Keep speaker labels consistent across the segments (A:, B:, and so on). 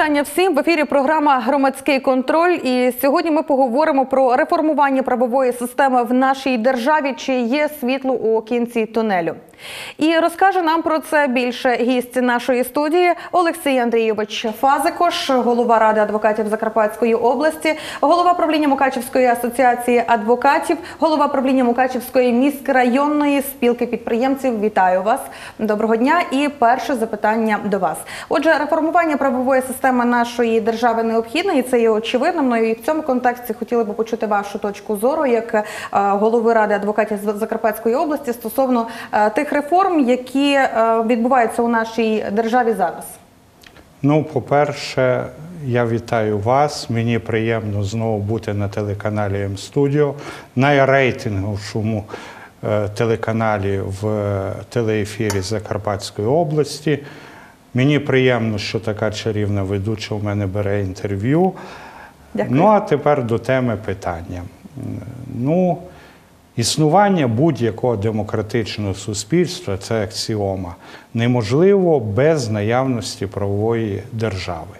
A: вітання всім. В ефірі програма «Громадський контроль». І сьогодні ми поговоримо про реформування правової системи в нашій державі, чи є світло у кінці тунелю. І розкаже нам про це більше гість нашої студії Олексій Андрійович Фазикош, голова Ради адвокатів Закарпатської області, голова правління Мукачівської асоціації адвокатів, голова правління Мукачівської міськрайонної спілки підприємців. Вітаю вас. Доброго дня. І перше запитання до вас. Отже, реформування правової системи нашої держави необхідне, і це є очевидним. Ну і в цьому контексті хотіли б почути вашу точку зору як голови Ради адвокатів Закарпатської області стосовно тих реформ, які відбуваються у нашій державі зараз.
B: Ну, по-перше, я вітаю вас. Мені приємно знову бути на телеканалі М-Студіо, найрейтинговішому телеканалі в телеефірі Закарпатської області. Мені приємно, що така чарівна ведуча у мене бере інтерв'ю.
A: Дякую.
B: Ну, а тепер до теми питання. Ну, існування будь-якого демократичного суспільства – це аксіома. Неможливо без наявності правової держави.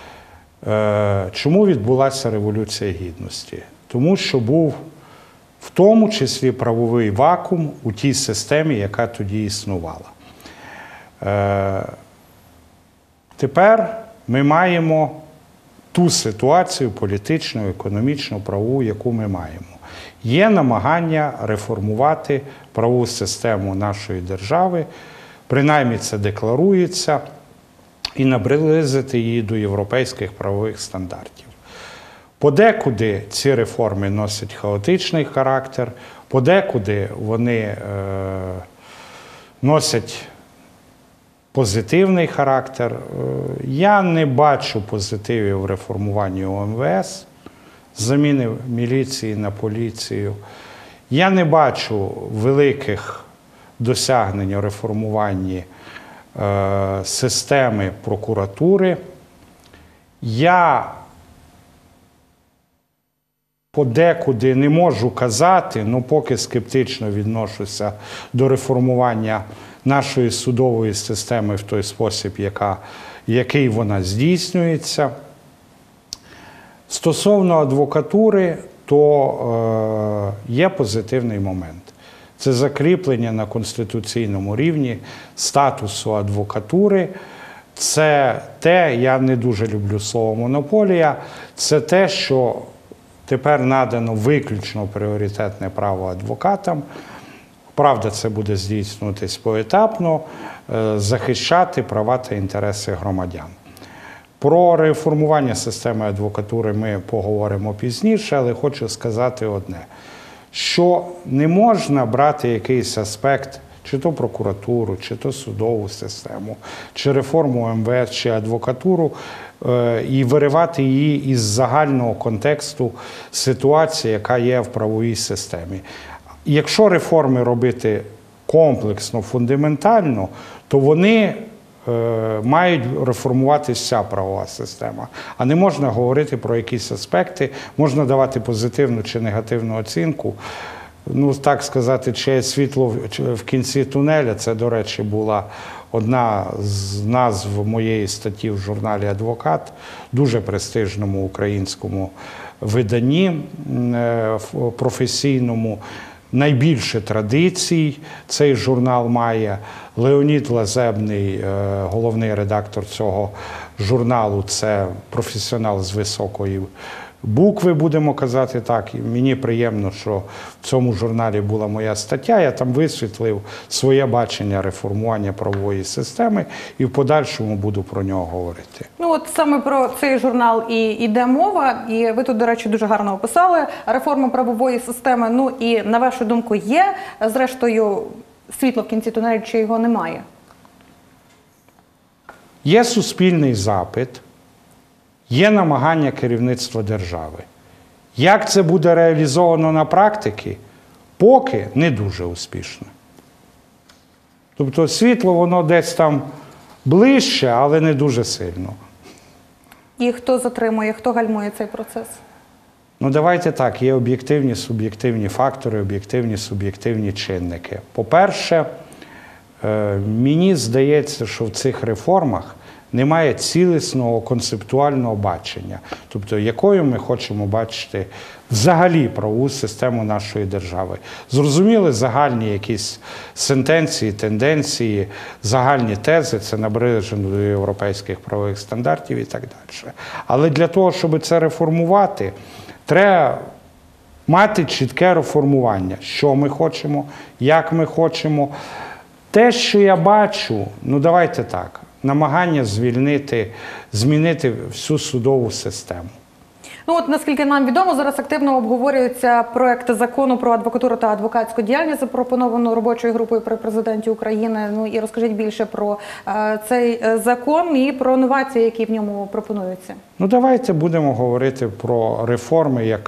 B: Чому відбулася Революція Гідності? Тому що був в тому числі правовий вакуум у тій системі, яка тоді існувала. Тепер ми маємо ту ситуацію політичну, економічну, правову, яку ми маємо. Є намагання реформувати правову систему нашої держави, принаймні це декларується, і наблизити її до європейських правових стандартів. Подекуди ці реформи носять хаотичний характер, подекуди вони носять позитивний характер. Я не бачу позитивів в реформуванні ОМВС, заміни міліції на поліцію. Я не бачу великих досягнень у реформуванні системи прокуратури. Я подекуди не можу казати, ну поки скептично відношуся до реформування нашої судової системи в той спосіб, який вона здійснюється. Стосовно адвокатури, то є позитивний момент. Це закріплення на конституційному рівні статусу адвокатури. Це те, я не дуже люблю слово монополія, це те, що тепер надано виключно пріоритетне право адвокатам. Правда, це буде здійснюватись поетапно, захищати права та інтереси громадян. Про реформування системи адвокатури ми поговоримо пізніше, але хочу сказати одне, що не можна брати якийсь аспект, чи то прокуратуру, чи то судову систему, чи реформу МВС, чи адвокатуру, і виривати її із загального контексту ситуації, яка є в правовій системі. Якщо реформи робити комплексно, фундаментально, то вони мають реформувати вся правова система. А не можна говорити про якісь аспекти, можна давати позитивну чи негативну оцінку. Ну, так сказати, чи є світло в кінці тунеля, це, до речі, була одна з назв моєї статті в журналі «Адвокат», дуже престижному українському виданні професійному. Найбільше традицій цей журнал має. Леонід Лазебний, головний редактор цього журналу, це професіонал з високої букви, будемо казати так. І мені приємно, що в цьому журналі була моя стаття. Я там висвітлив своє бачення реформування правової системи і в подальшому буду про нього говорити.
A: Ну от саме про цей журнал і йде мова. І ви тут, до речі, дуже гарно описали реформу правової системи. Ну і, на вашу думку, є, зрештою, світло в кінці тунелю, чи його немає?
B: Є суспільний запит. Є намагання керівництва держави. Як це буде реалізовано на практиці, поки не дуже успішно. Тобто світло, воно десь там ближче, але не дуже сильно.
A: І хто затримує, хто гальмує цей процес?
B: Ну, давайте так, є об'єктивні, суб'єктивні фактори, об'єктивні, суб'єктивні чинники. По-перше, мені здається, що в цих реформах немає цілісного концептуального бачення, тобто якою ми хочемо бачити взагалі правову систему нашої держави. Зрозуміли загальні якісь сентенції, тенденції, загальні тези, це наближено до європейських правових стандартів і так далі. Але для того, щоб це реформувати, треба мати чітке реформування, що ми хочемо, як ми хочемо. Те, що я бачу, ну давайте так, намагання змінити всю судову систему.
A: Ну от, наскільки нам відомо, зараз активно обговорюється проект закону про адвокатуру та адвокатську діяльність, запропоновану робочою групою при президенті України. Ну і розкажіть більше про цей закон і про новації, які в ньому пропонуються.
B: Ну давайте будемо говорити про реформи як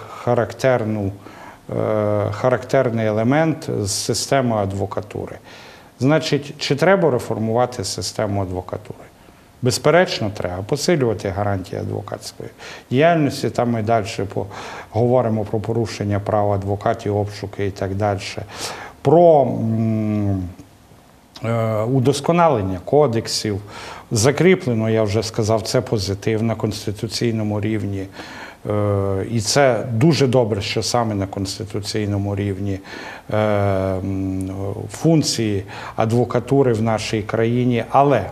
B: характерний елемент з системи адвокатури. Значить, чи треба реформувати систему адвокатури? Безперечно, треба посилювати гарантії адвокатської діяльності. Там ми далі говоримо про порушення прав адвокатів, обшуки і так далі. Про удосконалення кодексів. Закріплено, я вже сказав, це позитив на конституційному рівні. І це дуже добре, що саме на конституційному рівні функції адвокатури в нашій країні. Але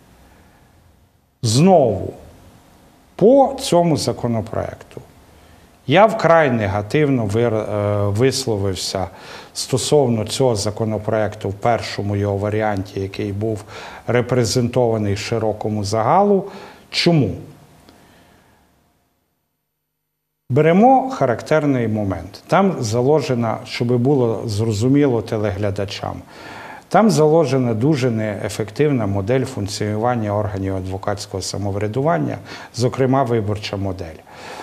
B: знову, по цьому законопроекту я вкрай негативно висловився стосовно цього законопроекту в першому його варіанті, який був репрезентований широкому загалу. Чому? Беремо характерний момент. Там заложено, щоб було зрозуміло телеглядачам, там заложена дуже неефективна модель функціонування органів адвокатського самоврядування, зокрема виборча модель.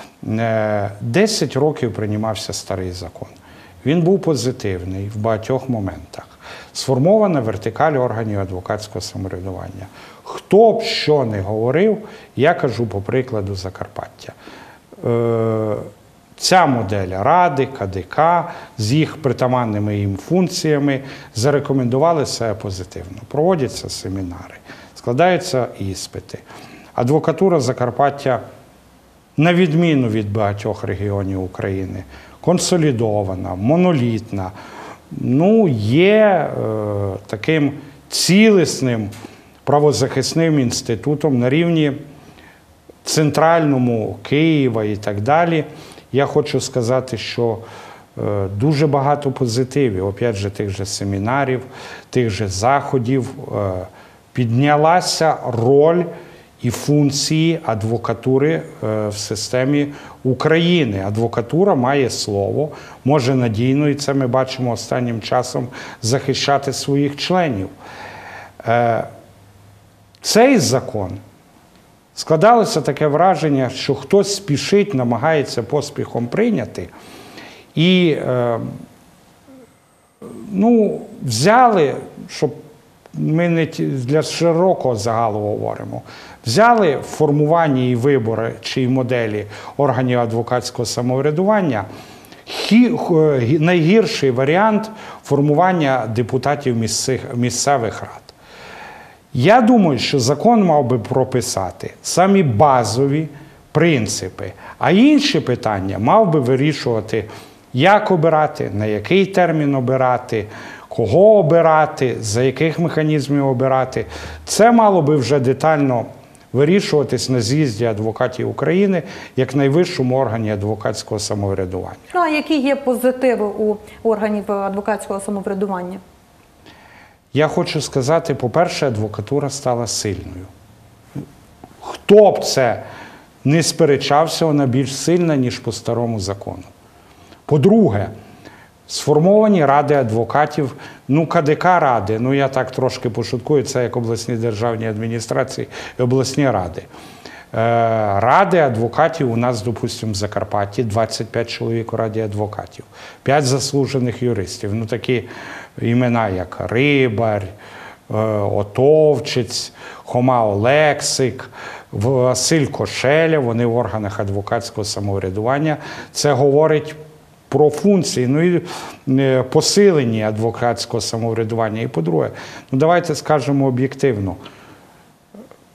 B: 10 років приймався старий закон. Він був позитивний в багатьох моментах. Сформована вертикаль органів адвокатського самоврядування. Хто б що не говорив, я кажу по прикладу Закарпаття. Ця модель Ради, КДК з їх притаманними їм функціями зарекомендували себе позитивно. Проводяться семінари, складаються іспити. Адвокатура Закарпаття, на відміну від багатьох регіонів України, консолідована, монолітна, ну, є таким цілісним правозахисним інститутом на рівні центральному Києва і так далі. Я хочу сказати, що дуже багато позитивів, опять же, тих же семінарів, тих же заходів, піднялася роль і функції адвокатури в системі України. Адвокатура має слово, може надійно, і це ми бачимо останнім часом, захищати своїх членів. Цей закон, складалося таке враження, що хтось спішить, намагається поспіхом прийняти. І взяли, щоб ми не для широкого загалу говоримо, взяли в формуванні і виборчій моделі органів адвокатського самоврядування найгірший варіант формування депутатів місцевих рад. Я думаю, що закон мав би прописати самі базові принципи, а інші питання мав би вирішувати, як обирати, на який термін обирати, кого обирати, за яких механізмів обирати. Це мало би вже детально вирішуватись на з'їзді адвокатів України як найвищому органі адвокатського самоврядування.
A: Ну, а які є позитиви у органів адвокатського самоврядування?
B: Я хочу сказати, по-перше, адвокатура стала сильною. Хто б це не сперечався, вона більш сильна, ніж по старому закону. По-друге, сформовані ради адвокатів, КДК ради, я так трошки пошуткую, це як обласні державні адміністрації і обласні ради. Ради адвокатів у нас, допустимо, в Закарпатті 25 чоловік у раді адвокатів, 5 заслужених юристів. Такі імена, як Рибар, Отовчець, Хома Олексик, Василь Кошеля, вони в органах адвокатського самоврядування. Це говорить про функції, і посилення адвокатського самоврядування. І по-друге, давайте скажемо об'єктивно,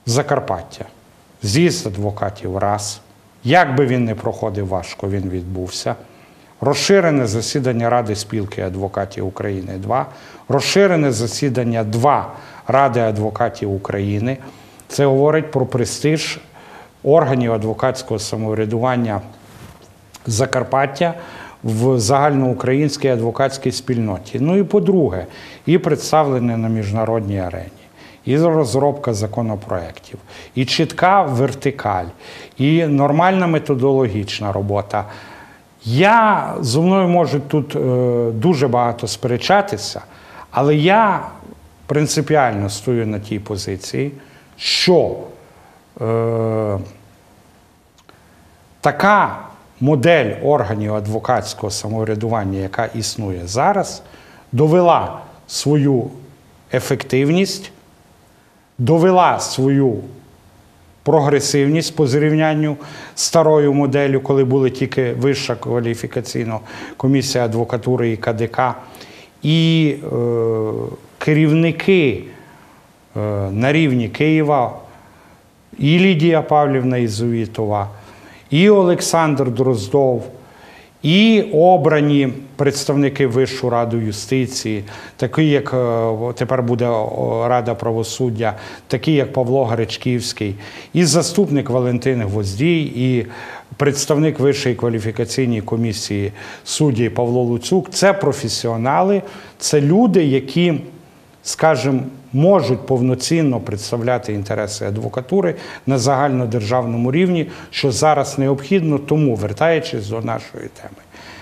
B: Закарпаття. З'їзд адвокатів – раз. Як би він не проходив важко, він відбувся. Розширене засідання Ради спілки адвокатів України – 2. Розширене засідання 2 Ради адвокатів України. Це говорить про престиж органів адвокатського самоврядування Закарпаття в загальноукраїнській адвокатській спільноті. Ну і по-друге, і представлення на міжнародній арені, і розробка законопроєктів, і чітка вертикаль, і нормальна методологічна робота. Зо мною можуть тут дуже багато сперечатися, але я принципіально стою на тій позиції, що така модель органів адвокатського самоврядування, яка існує зараз, довела свою ефективність, довела свою прогресивність по зрівнянню з старою моделлю, коли були тільки Вища кваліфікаційна комісія адвокатури і КДК. І керівники на рівні Києва, і Лідія Павлівна Ізувітова, і Олександр Дроздов, і обрані представники Вищої ради юстиції, такі як тепер буде Рада правосуддя, такі як Павло Гречківський, і заступник Валентин Гвоздій, і представник Вищої кваліфікаційної комісії судді Павло Луцюк. Це професіонали, це люди, які, скажімо, можуть повноцінно представляти інтереси адвокатури на загальнодержавному рівні, що зараз необхідно, тому, вертаючись до нашої теми.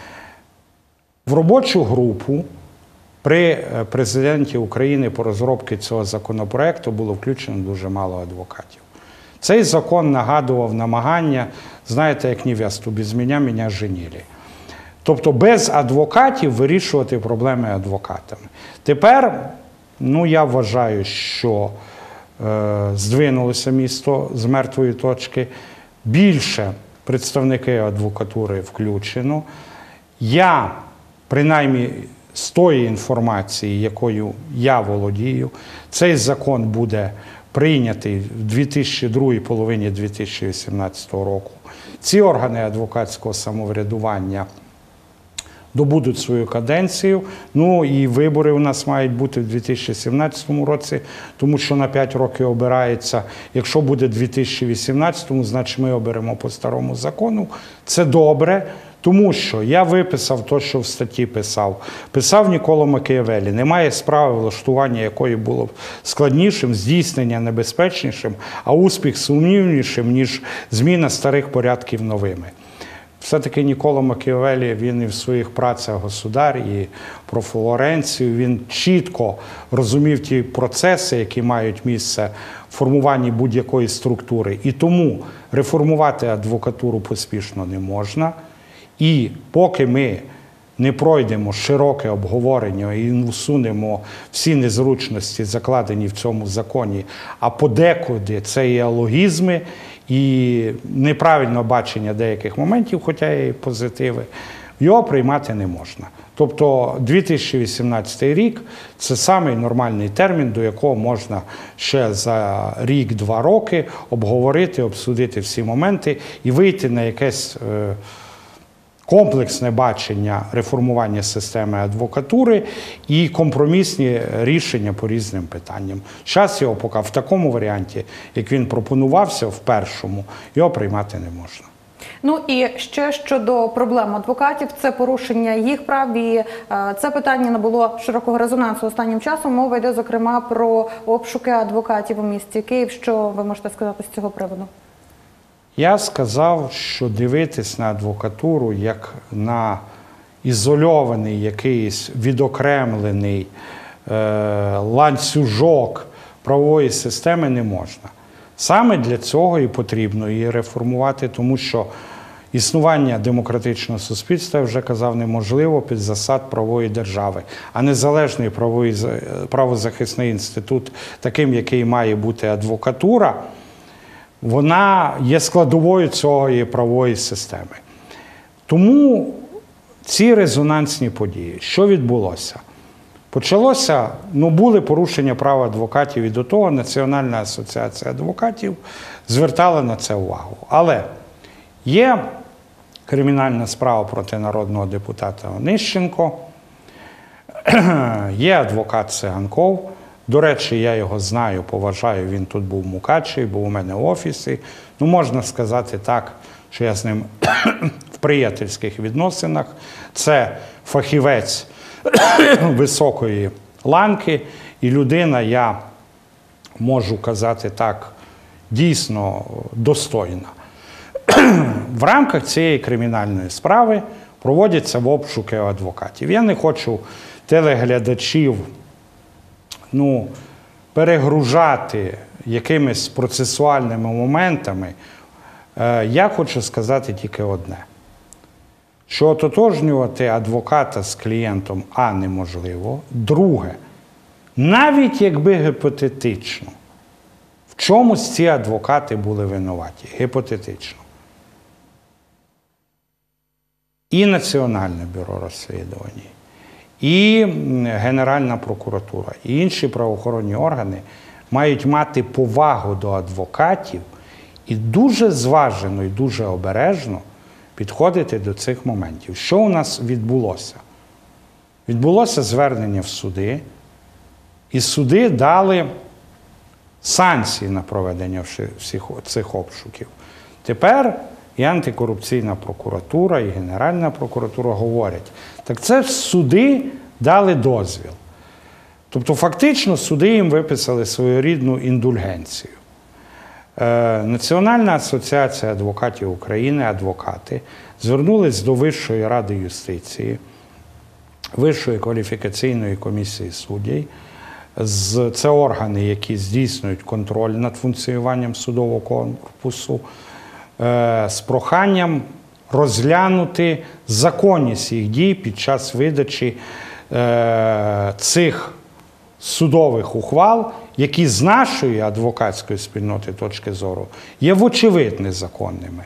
B: В робочу групу при президенті України по розробці цього законопроекту було включено дуже мало адвокатів. Цей закон нагадував намагання, знаєте, як невесту, без мене женили. Тобто без адвокатів вирішувати проблеми адвокатами. Тепер, я вважаю, що здвинулося місто з мертвої точки. Більше представники адвокатури включено. Я, принаймні, з тої інформації, якою я володію, цей закон буде прийнятий в 2002 половині 2018 року. Ці органи адвокатського самоврядування добудуть свою каденцію. І вибори у нас мають бути в 2017 році, тому що на 5 років обирається. Якщо буде в 2018, значить ми оберемо по старому закону. Це добре, тому що я виписав те, що в статті писав. Писав Нікколо Макіавеллі. Немає справи, влаштування якої було б складнішим, здійснення небезпечнішим, а успіх сумнівнішим, ніж зміна старих порядків новими. Все-таки Нікколо Макіавеллі, він і в своїх працях «Государ», і про Флоренцію, він чітко розумів ті процеси, які мають місце в формуванні будь-якої структури. І тому реформувати адвокатуру поспішно не можна. І поки ми не пройдемо широке обговорення і не усунемо всі незручності, закладені в цьому законі, а подекуди це і алогізми, і неправильне бачення деяких моментів, хоча є і позитиви, його приймати не можна. Тобто 2018 рік – це самий нормальний термін, до якого можна ще за рік-два роки обговорити, обсудити всі моменти і вийти на якесь комплексне бачення реформування системи адвокатури і компромісні рішення по різним питанням. Зараз його поки в такому варіанті, як він пропонувався в першому, його приймати не можна.
A: І ще щодо проблем адвокатів, це порушення їх прав, і це питання набуло широкого резонансу останнім часом. Мова йде, зокрема, про обшуки адвокатів у місті Київ. Що ви можете сказати з цього приводу?
B: Я сказав, що дивитись на адвокатуру як на ізольований якийсь відокремлений ланцюжок правової системи не можна. Саме для цього і потрібно її реформувати, тому що існування демократичного суспільства, я вже казав, неможливо під засад правової держави. А незалежний правозахисний інститут, таким, який має бути адвокатура, вона є складовою цієї правової системи. Тому ці резонансні події, що відбулося? Почалося, були порушення прав адвокатів, і до того Національна асоціація адвокатів звертала на це увагу. Але є кримінальна справа проти народного депутата Онищенко, є адвокат Циганков. До речі, я його знаю, поважаю, він тут був в Мукачеві, був у мене в офісі. Можна сказати так, що я з ним в приятельських відносинах. Це фахівець високої ланки і людина, я можу казати так, дійсно достойна. В рамках цієї кримінальної справи проводяться обшуки адвокатів. Я не хочу телеглядачів перегружати якимись процесуальними моментами. Я хочу сказати тільки одне, що ототожнювати адвоката з клієнтом неможливо. Друге, навіть якби гіпотетично, в чомусь ці адвокати були винуваті, гіпотетично. І Національне бюро розслідувань, і Генеральна прокуратура, і інші правоохоронні органи мають мати повагу до адвокатів і дуже зважено і дуже обережно підходити до цих моментів. Що у нас відбулося? Відбулося звернення в суди, і суди дали санкції на проведення всіх цих обшуків. Тепер і антикорупційна прокуратура, і Генеральна прокуратура говорять, так це суди дали дозвіл. Тобто фактично суди їм виписали своєрідну індульгенцію. Національна асоціація адвокатів України, адвокати, звернулись до Вищої ради юстиції, Вищої кваліфікаційної комісії суддів. Це органи, які здійснюють контроль над функціонуванням судового корпусу, з проханням розглянути законність їх дій під час видачі цих судових ухвал, які з нашої адвокатської спільноти точки зору є вочевидь незаконними.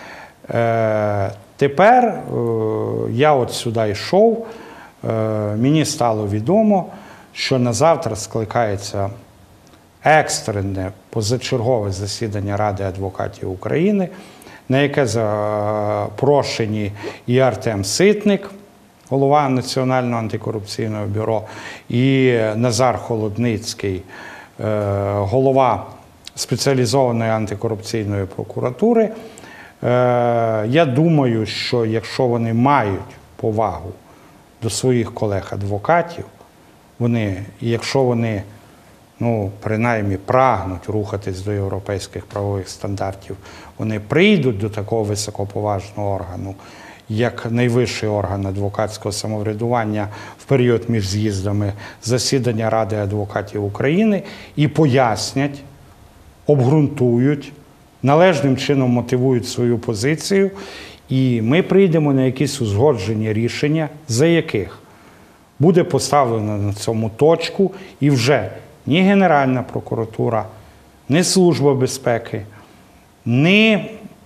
B: Тепер я от сюди йшов, мені стало відомо, що на завтра скликається екстрене позачергове засідання Ради адвокатів України, на яке запрошені і Артем Ситник, голова Національного антикорупційного бюро, і Назар Холодницький, голова спеціалізованої антикорупційної прокуратури. Я думаю, що якщо вони мають повагу до своїх колег-адвокатів, якщо вони принаймні прагнуть рухатись до європейських правових стандартів, вони прийдуть до такого високоповажного органу, як найвищий орган адвокатського самоврядування в період між з'їздами засідання Ради адвокатів України і пояснять, обґрунтують, належним чином мотивують свою позицію, і ми прийдемо на якісь узгоджені рішення, за яких буде поставлено на цьому точку, і вже ні Генеральна прокуратура, ні Служба безпеки, ні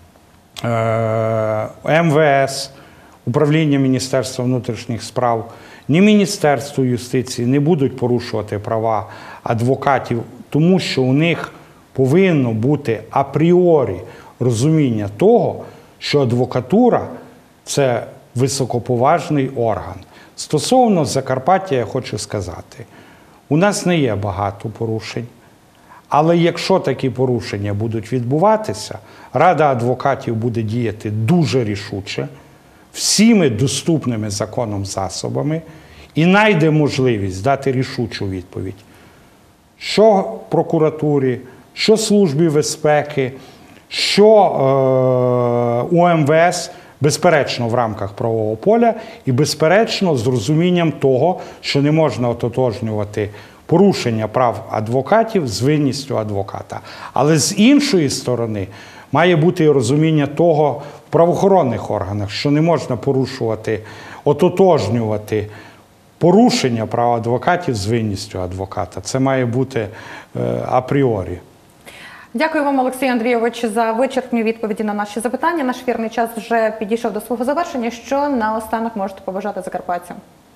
B: МВС, Управління Міністерства внутрішніх справ, ні Міністерство юстиції не будуть порушувати права адвокатів, тому що у них повинно бути апріорі розуміння того, що адвокатура – це високоповажний орган. Стосовно Закарпаття я хочу сказати, у нас не є багато порушень, але якщо такі порушення будуть відбуватися, Рада адвокатів буде діяти дуже рішуче, всіми доступними законом засобами і знайде можливість дати рішучу відповідь, що прокуратурі, що Службі безпеки, що у МВС, безперечно, в рамках правового поля і, безперечно, з розумінням того, що не можна ототожнювати порушення прав адвокатів з винністю адвоката. Але з іншої сторони має бути і розуміння того в правоохоронних органах, що не можна порушувати, ототожнювати порушення прав адвокатів з винністю адвоката. Це має бути апріорі.
A: Дякую вам, Олексій Андрійович, за вичерпні відповіді на наші запитання. Наш ефірний час вже підійшов до свого завершення. Що наостанок можете побажати закарпатцям?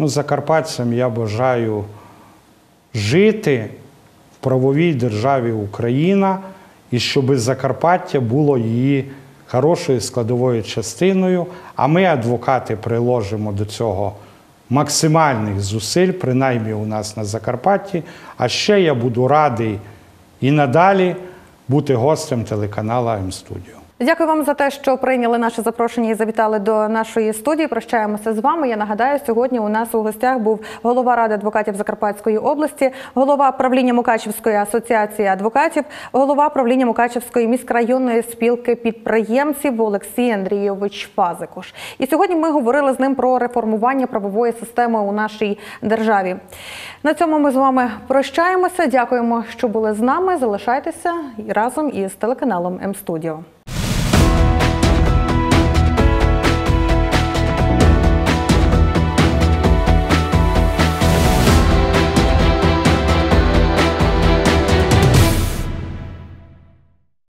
B: Закарпатцям я бажаю жити в правовій державі Україна і щоб Закарпаття було її хорошою складовою частиною, а ми, адвокати, приложимо до цього максимальних зусиль, принаймні у нас на Закарпатті. А ще я буду радий і надалі бути гостем телеканалу М-студіо.
A: Дякую вам за те, що прийняли наше запрошення і завітали до нашої студії. Прощаємося з вами. Я нагадаю, сьогодні у нас у гостях був голова Ради адвокатів Закарпатської області, голова правління Мукачівської асоціації адвокатів, голова правління Мукачівської міськрайонної спілки підприємців Олексій Андрійович Фазикуш. І сьогодні ми говорили з ним про реформування правової системи у нашій державі. На цьому ми з вами прощаємося. Дякуємо, що були з нами. Залишайтеся разом із телеканалом М-студіо.